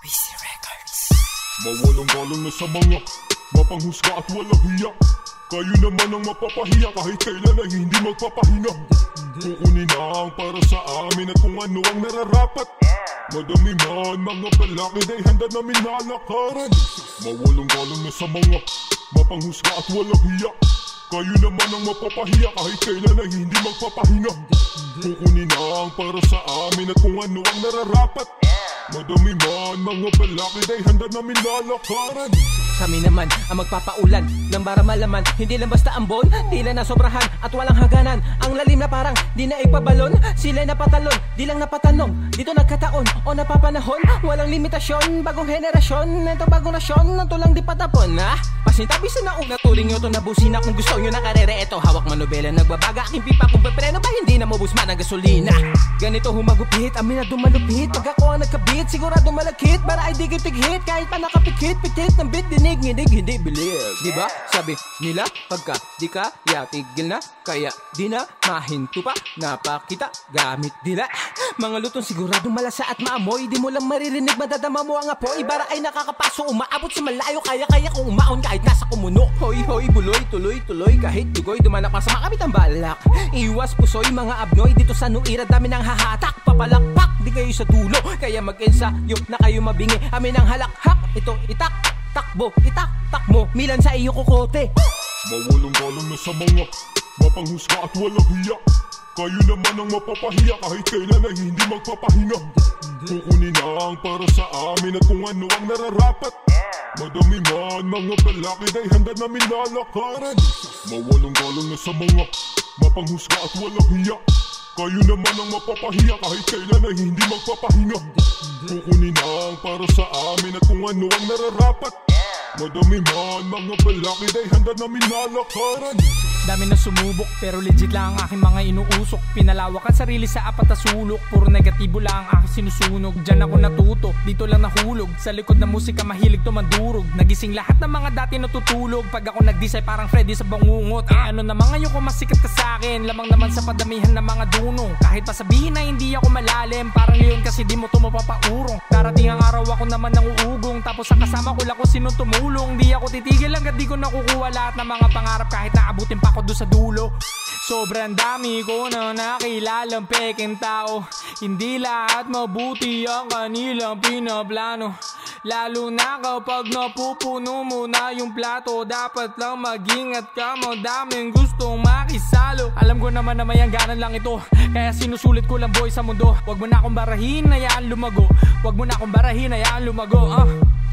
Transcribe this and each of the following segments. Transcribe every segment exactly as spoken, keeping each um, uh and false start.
Weezy Records. Mawalang-galang na sa mga mapanghusga at walang hiya. Kayo naman ang mapapahiya kahit kailan ay hindi magpapahinga. Kukunin ang para sa amin at kung ano ang nararapat. Madami man mga balakid ay handa namin nalakaran. Mawalang-galang na sa mga mapanghusga at walang hiya. Kayo naman ang mapapahiya kahit kailan ay hindi magpapahinga. Kukunin ang para sa amin at kung ano ang nararapat. Madami man mga balakid ay handa namin lalakaran. Kami naman ang magpapaulan ng bara malaman. Hindi lang basta ambon, tila na sobrahan at walang haganan. Ang lalim na parang di na ipabalon. Sila napatalon, di lang napatanong. Dito nagkataon o napapanahon. Walang limitasyon, bagong henerasyon. Ito bagong nasyon, ito lang di patapon. Ah, pasintabi sa nauna, turing nyo to na busina. Kung gusto nyo nakarere, eto hawak manobela. Nagbabaga aking pipa kung pepreno ba hindi na mabusman ang gasolina. Ganito humagupit, amin na dumalupit. Pag ako ang nagkabit, sigurado malakit. Para ay di kitig-hit, kahit pa nakapikit. Pitit ng bit, dinig, nginig, hindi believe. Diba? Sabi nila, pagka di kaya tigil na, kaya di na mahinto pa. Napakita, gamit dila. Mga lutong sigurado malasa at maamoy. Di mo lang maririnig, madadama mo ang apoy. Bara ay nakakapaso, umaabot sa malayo. Kaya-kaya kung umaon kahit nasa kumuno. Hoy-hoy, buloy, tuloy-tuloy. Kahit dugoy, dumanak pa sa makamit ang balak. Iwas pusoy, mga abnoy. Dito sa nuira, dami ng hahatak. Papalakpak, di kayo sa dulo. Kaya mag-ensayo na kayo mabingi. Amin ang halakhak, ito itak. Takbo, itak-tak mo, Millan sa iyo kukote. Mawalang-galang na sa mga mapanghusga at walang hiya. Kayo naman ang mapapahiya kahit kailan ay hindi magpapahinga. Kukunin ang para sa amin at kung ano ang nararapat. Madami man mga balakid ay handa namin lalakaran. Mawalang-galang na sa mga mapanghusga at walang hiya. Kayo naman ang mapapahiya kahit kailan ay hindi magpapahinga. Kukunin ang para sa amin at kung ano ang nararapat. Madami man mga balakid ay handa namin lalakaran. Dami na sumubok pero legit lang ang aking mga inuusok. Pinalawak ang sarili sa apat na sulok. Puro negatibo lang ang aking sinusunog. Diyan ako natuto, dito lang nahulog. Sa likod ng musika mahilig to mandurog. Nagising lahat ng mga dati natutulog. Pag ako nag-design parang Freddy sa bangungot. Eh ano naman ngayon kung masikat ka sa akin. Lamang naman sa padamihan ng mga dunong. Kahit pa sabihin na hindi ako malalim. Parang leon kasi di mo to mapapaurong. Darating ang araw ako naman nang uugong. Tapos ang kasama ko lang kung sino tumulong. Di ako titigil hanggat di ko nakukuha lahat ng mga pangarap. Kahit naabutin pa ako doon sa dulo. Sobrang dami ko na nakilalang peking tao. Hindi lahat mabuti ang kanilang pinaplano. Lalo na kapag napupuno mo na yung plato. Dapat lang mag-ingat ka, madaming gustong makisalo. Alam ko naman na may hangganan lang ito, kaya sinusulit ko lang boy sa mundo. Wag mo na akong barahin, hayaan lumago. Wag mo na akong barahin, hayaan lumago. uh.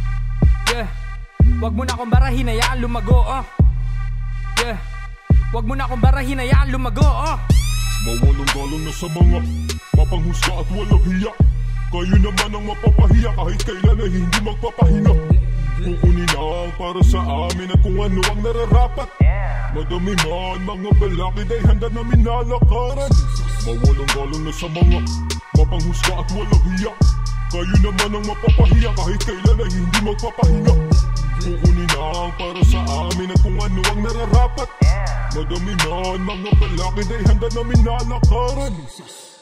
Yeah. Wag mo na akong barahin, hayaan lumago. uh. Yeah. Wag mo na akong barahin, hayaan lumago. uh. Mawalang-galang na sa mga mapanghusga at walang hiya. Kayo naman ang mapapahiya kahit kailan ay hindi magpapahinga. Kukunin ang para sa amin at kung ano ang nararapat. Madami man mga balakid ay handa namin lalakaran. Mawalang-galang na sa mga mapanghusga at walang hiya. Kayo naman ang mapapahiya kahit kailan ay hindi magpapahinga. Kukunin ang para sa amin at kung ano ang nararapat. Madami man mga balakid ay handa namin lalakaran.